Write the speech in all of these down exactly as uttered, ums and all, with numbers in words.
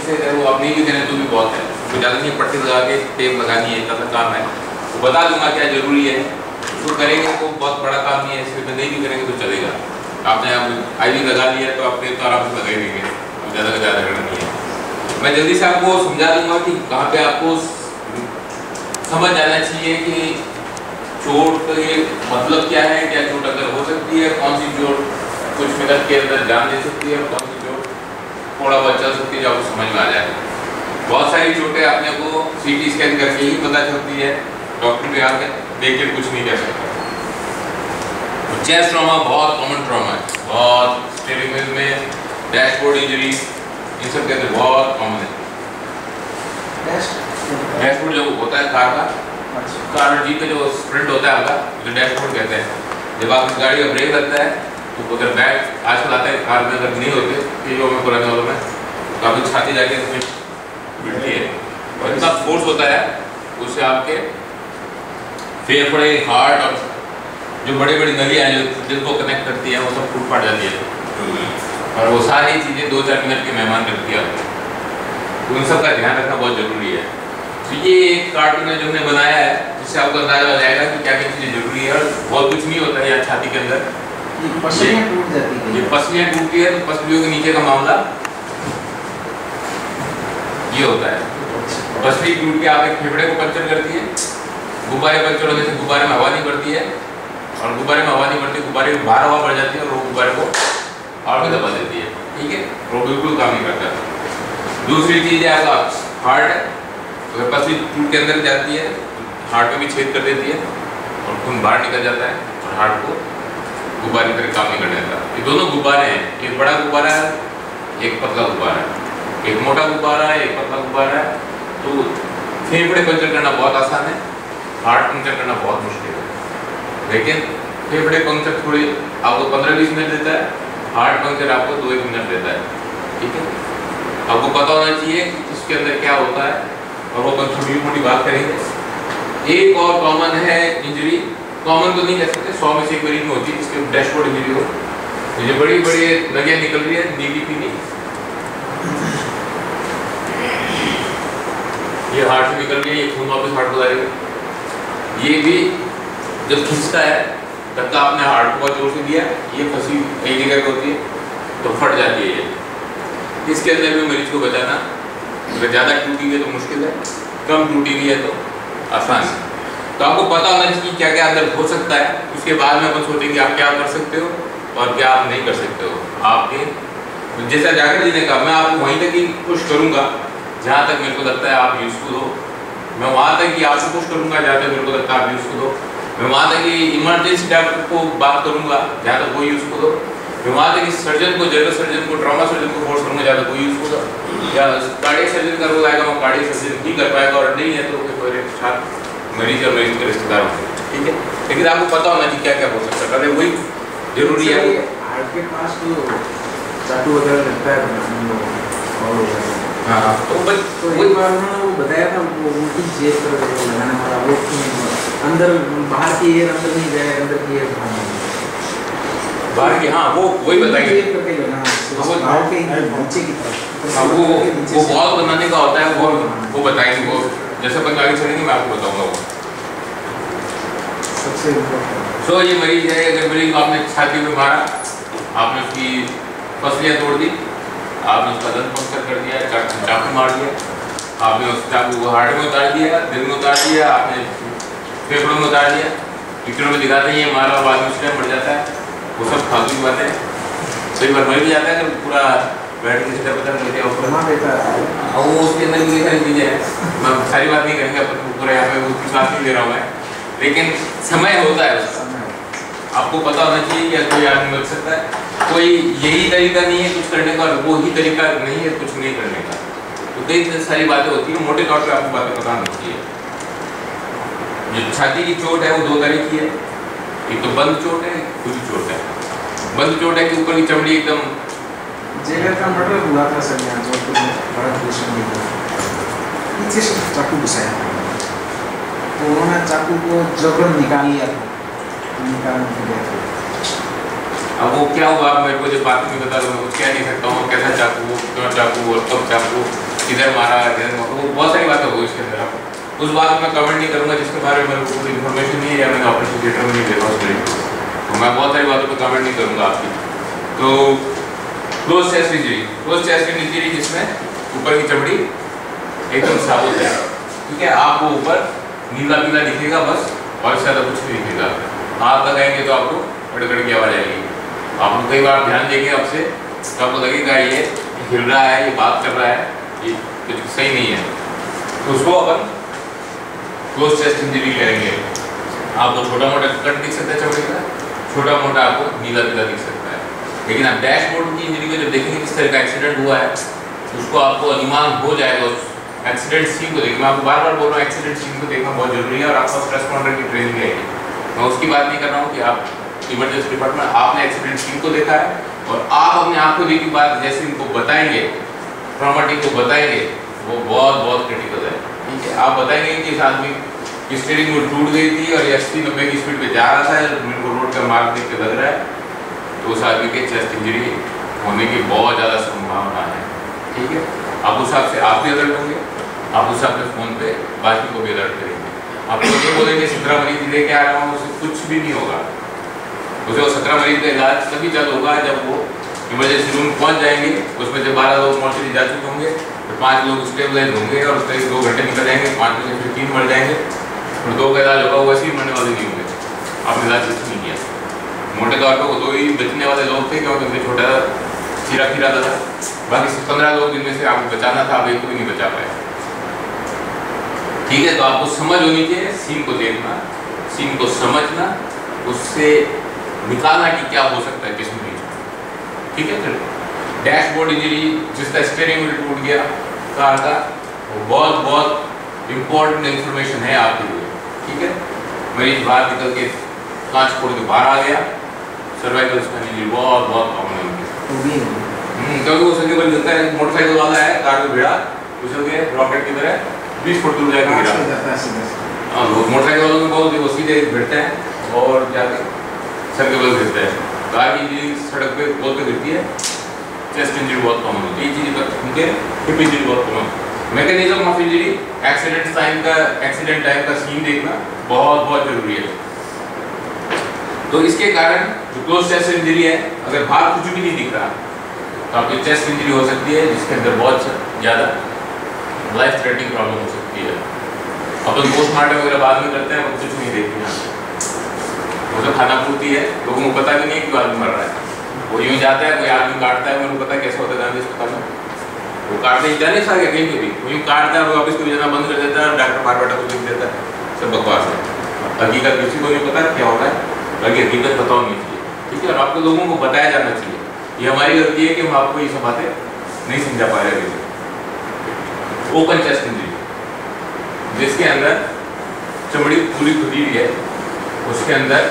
से है वो आप नहीं भी करें तो भी बहुत है, तो ज़्यादा नहीं पट्टी लगा के टेप लगानी है, इतना सा काम है। तो बता दूंगा क्या जरूरी है, उसको करेंगे तो बहुत बड़ा काम नहीं है, इसमें नहीं भी करेंगे तो चलेगा। आपने आप आई वी लगा लिया तो आप टेप तो आराम से लगा ही देंगे, ज़्यादा से ज़्यादा करना नहीं है। मैं जल्दी से आपको समझा दूंगा कि कहाँ पे आपको समझ जाना चाहिए कि चोट ये मतलब क्या है, क्या चोट अगर हो सकती है, कौन सी चोट कुछ मिनट के अंदर जान दे सकती है, कौन सी चोट थोड़ा बहुत चल सकती है, जो आपको समझ में आ जाए। बहुत सारी चोटें अपने को सीटी स्कैन करके ही पता चलती है, डॉक्टर भी आके देख के कुछ नहीं कह सकता। चेस्ट ट्रॉमा बहुत कॉमन ट्रॉमा है, बहुत स्टीयरिंग व्हील में डैशबोर्ड इंजरी इन सब के अंदर बहुत कॉमन है। डैशबोर्ड जो होता है कार का, कार और जीप का जो स्प्रिंट होता है आपका, जो डैशबोर्ड कहते हैं, जब आप गाड़ी का ब्रेक लगता है तो अगर बैग आजकल आता है कार में अगर नहीं होते तीनों में पुराने वालों में, तो आपकी छाती जाके मिलती है और इतना फोर्स होता है उससे आपके फेफड़े, हार्ट और जो बड़ी बड़ी नलियाँ हैं जो जिनको कनेक्ट करती है वो सब फूट फाट जाती है, और वो सारी चीज़ें दो चार मिनट के मेहमान करती है आपको, तो उन सब का ध्यान रखना बहुत जरूरी है। तो ये एक कार्टून है जो हमने बनाया है जिससे आपको अंदाजा हो जाएगा कि क्या क्या चीज़ें जरूरी है, और बहुत कुछ नहीं होता है यहाँ छाती के अंदर, पसलियाँ टूट जाती है, ये पसलियाँ टूटती है तो पसलियों के नीचे का मामला ये होता है। पसली टूट के आपके फेफड़े को पंचर करती है, गुब्बारे पंचर होने से गुब्बारे में हवा नहीं बढ़ती है, और गुब्बारे में हवा नहीं बढ़ती, गुब्बारे में बाहर हवा बढ़ जाती है और वो गुब्बारे को और भी दबा देती है, ठीक है, वो बिल्कुल काम नहीं करता। दूसरी चीज़ है आपका हार्ट है, अगर पसली टूट के अंदर जाती है हार्ट में भी छेद कर देती है और खून बाहर निकल जाता है और हार्ट को गुब्बारे की तरह काम नहीं करने देता। ये दोनों गुब्बारे हैं, एक बड़ा गुब्बारा है, एक पतला गुब्बारा है, एक मोटा गुब्बारा है, एक पतला गुब्बारा है। तो फेफड़े पंचर करना बहुत आसान है, हार्ट पंचर करना बहुत मुश्किल है, लेकिन फेफड़े पंचर थोड़ी आपको पंद्रह बीस मिनट देता है, हार्ट पंचर आपको दो एक मिनट देता है, ठीक है। आपको पता होना चाहिए कि इसके अंदर क्या होता है, और वो अपन छोटी मोटी बात करेंगे। एक और कॉमन है इंजरी, कॉमन तो नहीं कह सकते, सौ में से एक मरीज में होती है जिसके डैशबोर्ड इंजरी हो, जो बड़ी बड़ी नलियाँ निकल रही है नीली पीली, ये हार्ट से निकल रही है, ये खून वापस हार्ट को जाएगा। ये भी जब खींचता है धक्का आपने हार्ट को बहुत जोर से दिया, ये फंसी कई जगह पे होती है तो फट जाती है ये। इसके अंदर भी मरीज को बचाना, अगर ज़्यादा टूटी हुई है तो मुश्किल है, कम टूटी हुई है तो आसान है। तो आपको पता होना चाहिए क्या क्या अंदर हो सकता है, उसके बाद में अपन सोचेंगे आप क्या कर सकते हो और क्या आप नहीं कर सकते हो। आपके जैसा जाकर जी ने कहा, मैं आपको वहीं तक ही पुश करूँगा जहाँ तक मेरे को लगता है आप यूज़फुल हो, मैं वहाँ तक ही आपको पुश करूँगा जहाँ तक मेरे को लगता है आप यूज़फुल हो, मैं वहाँ तक ही इमरजेंसी डॉक्टर को बात करूँगा जहाँ तक वो यूज़फुल हो, मैं वहाँ तक सर्जन को, जनरल सर्जन को, ट्रॉमा सर्जन को फोर्स करूँगा जहाँ तक वो यूज़फुल हो, या कार्डियक सर्जन का रोल आएगा वो कार्डियक सर्जन नहीं कर पाएगा, और नहीं है तो फिर साथ मरीज और मरीज के रिश्तेदार होंगे, ठीक है। लेकिन आपको पता होना चाहिए क्या क्या हो सकता है, वही जरूरी है। हार्ट के पास तो चाकू वगैरह लगता है, हाँ हाँ, तो बस तो एक बार उन्होंने वो बताया था वो उल्टी चेक कर लगाने वाला, वो अंदर बाहर की एयर अंदर नहीं जाए, अंदर की एयर बाहर नहीं बाहर की, हाँ वो वही बताएंगे, चेक करके लगाना वो घाव के नीचे की तरफ, हाँ वो वो बॉल बनाने का होता है, वो वो बताएंगे, वो जैसे अपन आगे चलेंगे मैं आपको बताऊंगा वो सबसे इम्पोर्टेंट। सो ये मरीज है, अगर मरीज को आपने छाती में मारा, आपने उसकी पसलियाँ तोड़ दी, आपने उसका दंत पंक्चर कर दिया, चाकू मार दिया, आपने उस चाकू को हार्ट में उतार दिया, दिल में उतार दिया, आपने फेफड़ों में उतार दिया, पिक्चरों में दिखाते हैं ये मारा बाद में उसमें मर जाता है, वो सब फालतू की बातें हैं। कई बार मर भी जाता है अगर पूरा बैठ के सीधा पता नहीं देता ऊपर, वो उसके अंदर भी सारी चीज़ें हैं, मैं सारी बात नहीं करेंगे अपन पूरा यहाँ पे उसकी क्लास नहीं दे रहा हूँ मैं, लेकिन समय होता है उसका, आपको पता होना चाहिए कि कोई आदमी मिल सकता है, कोई यही तरीका नहीं है कुछ करने का, वो ही तरीका नहीं है कुछ नहीं करने का, तो कई सारी बातें होती हैं, मोटे तौर पे आपको बातें पता होनी चाहिए। जो छाती की चोट है वो दो तरह की है, एक तो बंद चोट है, खुली चोट है। बंद चोट है कि ऊपर की चमड़ी एकदम, जेलर का मर्डर हुआ था सर यहाँ जोधपुर में, बड़ा भूषण पीछे से चाकू घुसाया था, तो उन्होंने चाकू को जबरन निकाल लिया था, निकालने के लिए अब वो क्या हुआ मेरे को जब बात नहीं बता दो, मैं कुछ कह नहीं सकता हूँ, कैसा चाकू, क्यों चाकू और कब चाकू, किधर मारा किधर मारा, वो बहुत सारी बातें होगी इसके अंदर। आप उस बात में मैं कमेंट नहीं करूँगा जिसके बारे में मेरे को कोई इन्फॉर्मेशन नहीं है या मैंने ऑपरेशन थिएटर में नहीं देखा उस तरीके, तो मैं बहुत सारी बातों पर कमेंट नहीं करूँगा आपकी। तो close chest injury, close chest injury जिसमें ऊपर की चमड़ी एकदम साबुत है, ठीक है, आपको ऊपर नीला पीला दिखेगा बस, और ज़्यादा कुछ नहीं दिखेगा। हाथ लगाएंगे तो आपको कड़कड़ की आवाज़ आएगी। आप कई बार ध्यान देंगे आपसे तो आपको लगेगा ये हिल रहा है, ये बात कर रहा है, ये कुछ सही नहीं है, तो उसको अपन क्लोज चेस्ट इंजरी करेंगे। आपको छोटा मोटा कट दिख सकता है चमड़ी का, छोटा मोटा आपको नीला पीला दिख सकता है, लेकिन आप डैशबोर्ड की इंजरी को जब देखेंगे किस तरह का एक्सीडेंट हुआ है, उसको आपको अनुमान हो जाएगा उस एक्सीडेंट सीन को देखना। मैं आपको बार बार बोल रहा हूँ एक्सीडेंट सीन को देखना बहुत जरूरी है, और आपका फर्स्ट रेस्पॉन्डर की ट्रेनिंग है। मैं उसकी बात नहीं कर रहा हूँ कि आप इमरजेंसी डिपार्टमेंट आपने एक्सीडेंट सीन को देखा है और आप अपने आंखों देखी बात जैसे इनको बताएंगे, ट्रॉमाटिक को बताएंगे, वो बहुत बहुत क्रिटिकल है, ठीक है। आप बताएंगे कि इस आदमी की स्टीयरिंग वो टूट गई थी और ये अस्सी नब्बे की स्पीड पे जा रहा था, मेरे को रोड का मार्ग देख के लग रहा है, तो उस आदमी के चेस्ट इंजरी होने की बहुत ज़्यादा संभावना है, ठीक है। आप उस हिसाब से आप भी अलर्ट होंगे, आप उस हिसाब से फ़ोन पे बाकी को भी अलर्ट करेंगे। आप लोग ये बोलेंगे सत्रह मरीज लेके आ रहा हूँ, उससे कुछ भी नहीं होगा, उसे वो सत्रह मरीज का इलाज तभी चालू होगा जब वो इमरजेंसी रूम पहुँच जाएंगे। उसमें जब बारह लोग मॉर्चरी जा चुके होंगे तो पाँच लोग स्टेबलाइज होंगे और उसके दो घंटे निकल जाएंगे, पाँच में से फिर तीन मर जाएंगे और दो का इलाज होगा, वो ऐसे ही मरने वाले नहीं होंगे। आपने इलाज कुछ नहीं किया। मोटे तौर पर वो दो ही बचने वाले लोग थे क्योंकि उनके छोटा खीरा खीरा था, बाकी पंद्रह लोग जिनमें से आपको बचाना था, आप एक को भी नहीं बचा पाए, ठीक है। तो आपको समझ होनी चाहिए, सीन को देखना, सीन को समझना, उससे निकालना कि क्या हो सकता है किस मरीज में, ठीक है। फिर डैशबोर्ड इंजरी जिसका स्टीयरिंग व्हील टूट गया कार का, वो बहुत बहुत इम्पोर्टेंट इंफॉर्मेशन है आपके लिए, ठीक है। मरीज बाहर निकल के कांच फोड़ के बाहर आ गया, सर्वाइकल स्पाइन इंजरी बहुत बहुत कॉमन है, क्योंकि वो संजय बल लगता है मोटरसाइकिल वाला है, कार में भिड़ा, उछल के रॉकेट की तरह बीस फुट दूर जाके गिरा। हाँ, वो मोटरसाइकिल वालों में बहुत वो सीधे भिड़ते हैं और जाके सर के बल गिरते हैं। कार की इंजरी सड़क पे बहुत पे गिरती है, चेस्ट इंजरी बहुत कॉमन होती है, ये चीज़ पर उनके हिप इंजरी बहुत common. Mechanism of injury, accident time का एक्सीडेंट टाइम का सीन देखना बहुत बहुत जरूरी है। तो इसके कारण जो क्लोज चेस्ट इंजरी है, अगर बाहर कुछ भी नहीं दिख रहा तो आपकी चेस्ट इंजरी हो सकती है जिसके अंदर बहुत ज़्यादा लाइफ थ्रेटनिंग प्रॉब्लम हो सकती है। अपन पोस्टमार्टम वगैरह बाद में करते हैं, कुछ नहीं देखते हैं, वो तो खाना पूर्ति है, लोगों को पता भी नहीं कि आदमी मर रहा है, वो यूँ जाता है, कोई आदमी काटता है, उनको पता है कैसा होता है गांधी अस्पताल में, वो काटते ही जाने सा कहीं पे भी वो यूँ काटता है, वो वापस को जाना बंद कर देता है, डॉक्टर बार बेटा को लिख देता है, सब बकवास है। हकीकत किसी को नहीं पता क्या होता है, बाकी हकीकत बताओ नहीं चाहिए, ठीक है। और आपको लोगों को बताया जाना चाहिए, ये हमारी गलती है कि हम आपको ये सब बातें नहीं समझा पा रहे हैं। ओपन चेस्ट इंजरी जिसके अंदर चमड़ी पूरी खुदी हुई है, उसके अंदर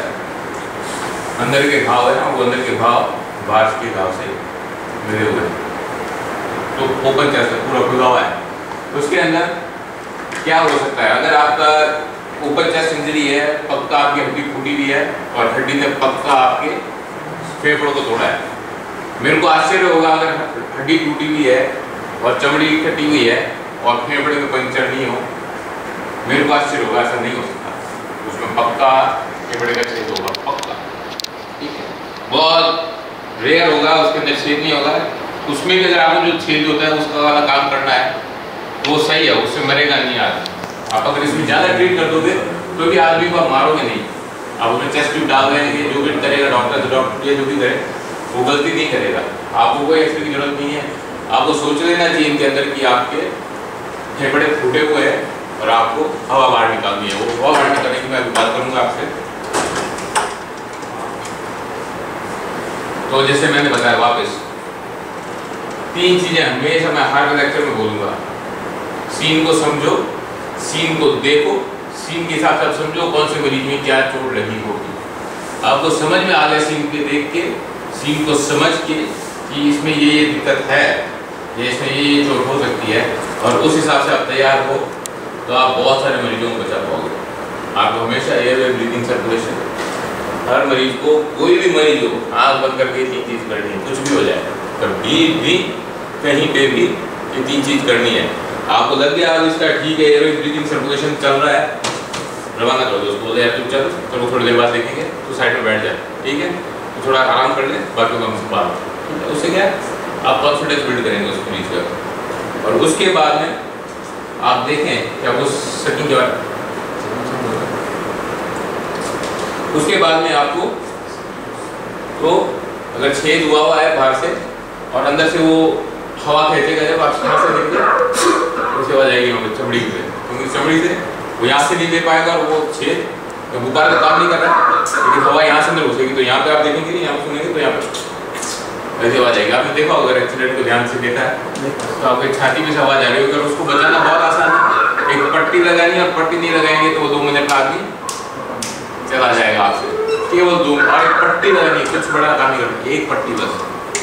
अंदर के घाव है ना, वो अंदर के घाव बाहर के घाव से मिले हुए हैं, तो ओपन चेस्ट पूरा खुला हुआ है। उसके अंदर क्या हो सकता है, अगर आपका ओपन चेस्ट इंजरी है, पक्का आपकी हड्डी फूटी हुई है और हड्डी ने पक्का आपके फेफड़ों को तोड़ा है। मेरे को आश्चर्य होगा अगर हड्डी टूटी हुई है और चमड़ी कटी हुई है और फेफड़े में पंचर नहीं हो, मेरे को आश्चर्य होगा, ऐसा नहीं हो सकता, उसमें पक्का फेफड़े का छेद होगा, पक्का, ठीक है। बहुत रेयर होगा उसके अंदर छेद नहीं होगा, उसमें भी अगर आपको जो छेद होता है उसका वाला काम करना है वो सही है, उससे मरेगा नहीं आदमी। आप अगर इसमें ज़्यादा ट्रीट कर दोगे तो भी आदमी को आप मारोगे नहीं। आप उसमें चेस्ट ट्यूब डाल रहे हैं, जो भी करेगा डॉक्टर डॉक्टर ये जो भी करे वो गलती नहीं करेगा, आपको कोई एक्सरे की जरूरत नहीं है। आपको सोच लेना चाहिए इनके अंदर कि आपके फेफड़े फूटे हुए हैं और आपको हवा बाहर निकालनी है, वो हवा बाहर निकालने की मैं अभी बात करूँगा आपसे। तो जैसे मैंने बताया वापस तीन चीज़ें हमेशा मैं हर लेक्चर में बोलूँगा, सीन को समझो, सीन को देखो, सीन के हिसाब से आप समझो कौन से मरीज में क्या चोट लगी होगी। आपको समझ में आ गया सीन के देख के, सीन को समझ के कि इसमें ये ये दिक्कत है, ये इसमें ये ये चोट हो सकती है, और उस हिसाब से आप तैयार हो तो आप बहुत सारे मरीजों को बचा पाओगे। आपको हमेशा एयरवे ब्रीथिंग सर्कुलेशन, हर मरीज को कोई भी मरीज हो आँख बंद करके तीन चीज़ करनी है, कुछ भी हो जाए, कभी भी कहीं पे भी ये तीन चीज करनी है। आपको लग गया अब इसका ठीक है, एयर ब्रीथिंग सर्कुलेशन चल रहा है, रवाना कर दो उसको, बोले यार तुम चल, चलो थोड़ी देर बाद देखेंगे, तो साइड में बैठ जाए, ठीक है, तो थोड़ा आराम कर ले, बाकी काम से बात, ठीक है। उससे क्या है, आप कॉन्फिडेंस बिल्ड करेंगे उस मरीज का। और उसके बाद में आप देखें कि आपको सेटिंग के बाद, उसके बाद में आपको तो अगर छेद हुआ हुआ है बाहर से और अंदर से वो हवा खेचेगा, जब आप यहाँ से देंगे उसके बाद जाएगी वहाँ चमड़ी से, क्योंकि चमड़ी से वो यहाँ से नहीं ले पाएगा और वो छेद तो गुब्बारा का काम नहीं कर रहा है, लेकिन हवा यहाँ से अंदर घुसेगी, तो यहाँ पे आप देखेंगे, यहाँ पे सुनेंगे तो यहाँ पे ऐसी आवाज आएगी। आपने देखा अगर एक्सीडेंट को ध्यान से देखा है तो आपकी छाती में से आवाज आ रही है, अगर उसको बचाना बहुत आसान है, एक पट्टी लगानी है, और पट्टी नहीं लगाएंगे तो वो दो मिनट का आदमी चला जाएगा आपसे, केवल दो, और एक पट्टी लगानी, कुछ बड़ा काम नहीं करना, एक पट्टी बस।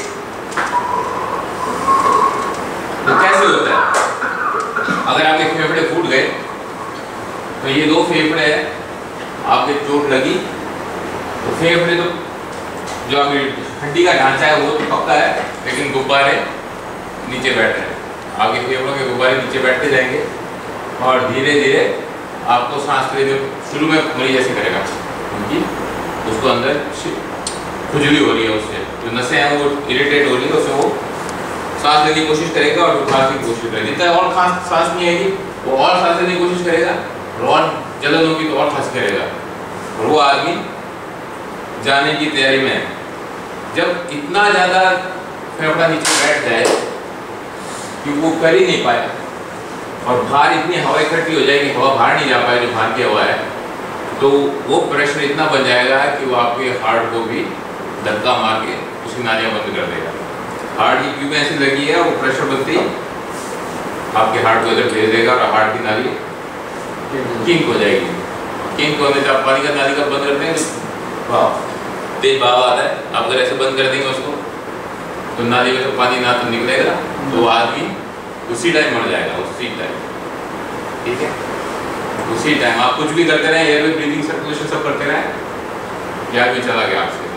तो कैसे होता है, अगर आपके फेफड़े फूट गए तो ये दो फेफड़े हैं, आपके चोट लगी तो फेफड़े तो जो आपकी हड्डी का ढांचा है वो तो पक्का है, लेकिन गुब्बारे नीचे बैठ रहे हैं, आपके फेफड़ों के गुब्बारे नीचे बैठते जाएंगे और धीरे धीरे आपको सांस लेने शुरू में मरीज ऐसे करेगा क्योंकि उसको अंदर खुजली हो रही है, उससे जो नसें हैं वो इरिटेट हो रही है, उससे वो सांस लेने की कोशिश करेगा और खांसने की कोशिश करेगा, जितना और खांस सांस नहीं आएगी वो और सांस लेने की कोशिश करेगा, और जलन होगी तो और खांस करेगा, और वो आदमी जाने की तैयारी में है। जब इतना ज़्यादा फेफड़ा नीचे बैठ जाए कि वो कर ही नहीं पाए और बाहर इतनी हवा इकट्ठी हो जाएगी, हवा बाहर नहीं जा पाए जो बाहर की हवा है, तो वो प्रेशर इतना बन जाएगा कि वो आपके हार्ट को भी धक्का मार के उसकी नालियाँ बंद कर देगा। हार्ट की ट्यूब ऐसी लगी है, वो प्रेशर बनती आपके हार्ट को इधर भेज देगा और हार्ट की नाली किंक हो जाएगी। किंक होने से आप पानी का नाली का बंद करते हैं, तेज बहाव आता है, आप अगर ऐसे बंद कर देंगे उसको तो नाली में से पानी ना तो निकलेगा, तो आदमी उसी टाइम मर जाएगा, उसी टाइम, ठीक है, उसी टाइम। आप कुछ भी करते रहे, एयर ब्रीथिंग सर्कुलेशन सब करते रहे, या भी चला गया आपसे।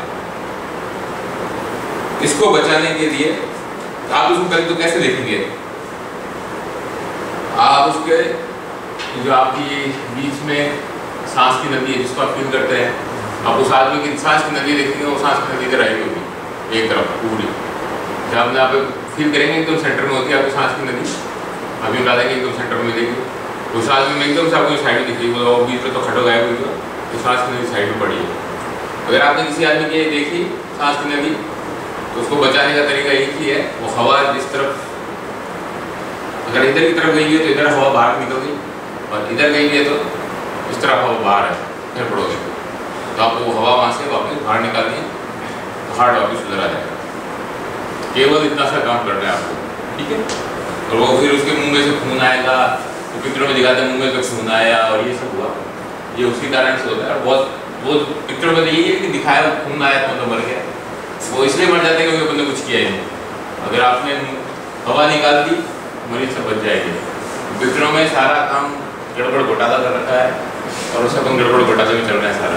इसको बचाने के लिए आप उसको पहले तो कैसे देखेंगे, आप उसके जो आपकी बीच में सांस की नदी है जिसको आप फील करते हैं, आप उस आदमी की सांस की नदी देखेंगे, वो सांस की नदी इधर आई होगी एक तरफ पूरी, जब आप फील करेंगे एकदम सेंटर में होती है आपकी सांस की नदी, अभी बता देंगे एकदम सेंटर में मिलेगी, उस आदमी में एकदम से आपको साइड में दिखेगी, वो बीच में तो खटो गायब हुई हो, तो सांस की नदी साइड में पड़ी है। अगर आपने किसी आदमी की देखी सांस की नदी, तो उसको बचाने का तरीका एक ही है, वो हवा जिस तरफ अगर इधर की तरफ गई है तो इधर हवा बाहर निकल गई, और इधर गई है तो इस तरफ हवा बाहर है, इधर पड़ोगे तो आपको वो हवा वहाँ से वापस बाहर निकालनी है, तो हार्ट वापस सुधरा जाएगा। केवल इतना सा काम करना है आपको, ठीक है। और वो फिर उसके मुंह में से खून आएगा, तो पिक्चरों में दिखाते हैं मुंह में से खून आया और ये सब हुआ, ये उसी कारण से होता है। और बहुत वो पिक्चरों में यही है कि दिखाया खून आया तो मर गया, वो इसलिए मर जाते हैं क्योंकि उन्होंने कुछ किया ही नहीं। अगर आपने हवा निकाल दी मरीज से बच जाएगी। पिक्चरों में सारा काम गड़बड़ घोटाला कर रखा है और उसका काम गड़बड़ घोटाले में चल रहा है सारा।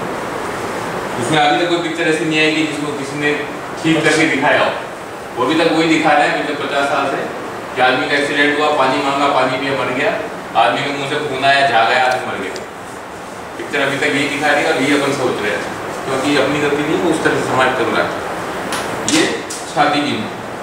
उसमें अभी तक कोई पिक्चर ऐसी नहीं आएगी जिसको किसी ने ठीक करके दिखाया हो, वो अभी तक वही दिखा रहा है पिछले पचास साल से कि आदमी का एक्सीडेंट हुआ, पानी मांगा, पानी पिया, मर गया, आदमी के मुँह से खून आया, झाग आया, आदमी मर गया। पिक्चर अभी तक यही दिखा रही है और यही अपन सोच रहे हैं, क्योंकि अपनी गलती नहीं है, उस तरह से समाज चल रहा है। ये छाती की,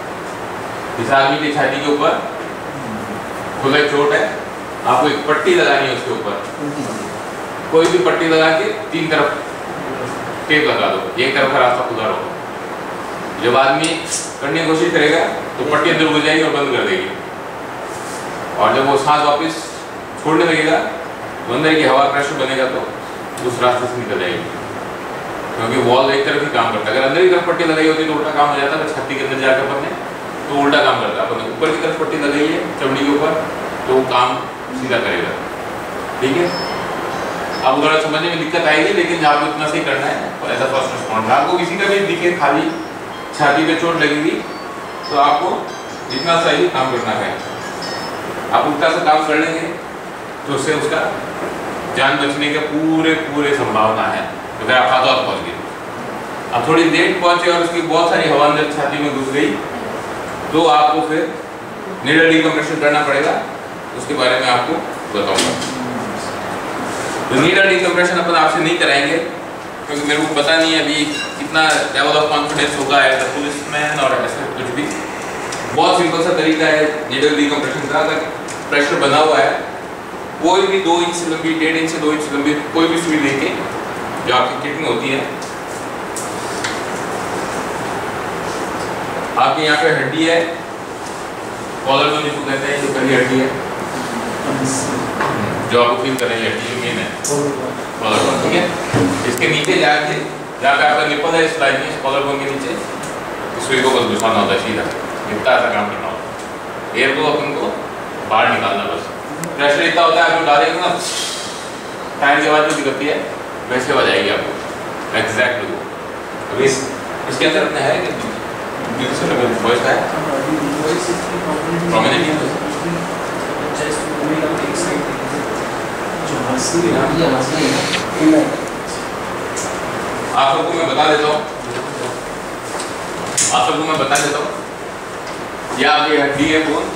इस आदमी की छाती के ऊपर खुला चोट है, आपको एक पट्टी लगानी है उसके ऊपर, कोई भी पट्टी लगा के तीन तरफ टेप लगा दो, एक तरफ का रास्ता खुला रहो। जब आदमी करने की कोशिश करेगा तो पट्टी अंदर घुस जाएगी और बंद कर देगी, और जब वो सांस वापस छोड़ने लगेगा तो अंदर की हवा प्रेशर बनेगा तो उस रास्ते से निकल जाएगी, क्योंकि वॉल एक तरफ ही काम करता है। अगर अंदर की तरफ पट्टी लगाई होती तो उल्टा काम हो जाता है, छाती के अंदर जाकर अपन ने तो उल्टा काम करता है। अपन ऊपर की तरफ पट्टी लगाई है चमड़ी के ऊपर तो वो काम सीधा करेगा, ठीक है। अब थोड़ा समझने में दिक्कत आएगी, लेकिन आपको इतना सही करना है ऐसा फर्स्ट रिस्पॉन्ड। आपको किसी का भी दिखे खाली छाती पे चोट लगेगी तो आपको जितना सही काम करना है, आप उल्टा सा काम कर लेंगे तो उससे उसका जान बचने के पूरे पूरे संभावना है। अगर आप हाथों हाथ पहुँच गए, अब थोड़ी लेट पहुँचे और उसकी बहुत सारी हवा अंदर छाती में घुस गई तो आपको फिर नीडल डिकम्प्रेशन करना पड़ेगा, उसके बारे में आपको बताऊंगा। तो नीडल डिकम्प्रेशन अपन आपसे नहीं कराएंगे क्योंकि मेरे को पता नहीं है अभी कितना लेवल ऑफ कॉन्फिडेंस होगा एज अ पुलिसमैन और ऐसे कुछ भी। बहुत सिंपल सा तरीका है नीडल डिकम्प्रेशन का। अगर प्रेशर बना हुआ है, कोई भी दो इंच लंबी, डेढ़ इंच से दो इंच लंबी कोई भी सुई लेके जो आपकी किट में होती है, आपके यहाँ पे हड्डी है, कॉलर बोन जिसको कहते हैं, जो पहली हड्डी है जो आपको फील कर रही है, हड्डी जो मेन है कॉलर बोन, ठीक है। इसके नीचे जाके जहाँ पे आपका निपल है इस लाइन में, इस कॉलर बोन के नीचे सुई को बस घुसाना होता है सीधा, इतना ऐसा काम करना होता है। एयर को अपन को बाहर निकालना बस। प्रेशर इतना होता है, आप डालेंगे ना टाइम के बाद जो दिखती है वैसे हो जाएगी आपको एग्जैक्टली वो। अभी इस, इसके अंदर अपने है कि दूसरे लेवल वॉइस है प्रोमिनेंट है आप सबको मैं बता देता हूँ आप सबको मैं बता देता हूँ ये आपकी हड्डी है बोन,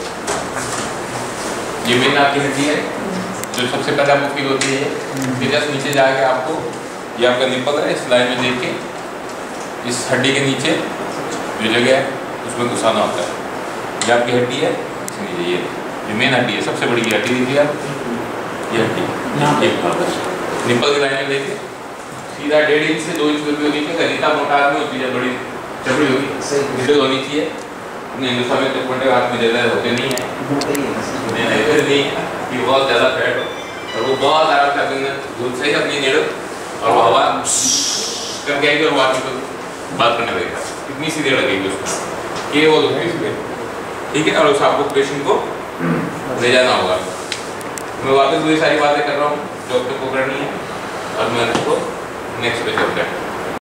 ये मेन आपकी हड्डी है जो सबसे पहले आपको फील होती है। फिर जस्ट नीचे जाके आपको ये आपका निपल है, इस लाइन में देख के इस हड्डी के नीचे जो जगह है उसमें घुसाना होता है। ये आपकी हड्डी है, ये ये मेन हड्डी है, सबसे बड़ी हड्डी दीजिए आप, ये हड्डी निपल की लाइन में लेके सीधा डेढ़ इंच से दो इंच दूर होनी चाहिए। गनीता मोटा आदमी होती है, बड़ी चपड़ी होगी, मिडल होनी चाहिए। अपने हिंदुस्तान में तो मोटे हाथ में ज़्यादा होते नहीं है, नहीं नहीं कि बहुत ज़्यादा फैट हो और वो बहुत आराम से अपने दूर से ही अपनी नीडल और वो हवा करके आएगी और वो आदमी को बात करने लगेगा, इतनी सीधी लगेगी उसको कि वो दुखेगी, ठीक है। और उस आपको पेशेंट को ले जाना होगा। मैं वापस वही सारी बातें कर रहा हूँ जो आपको करनी है और मैं उसको नेक्स्ट पे चलते हैं।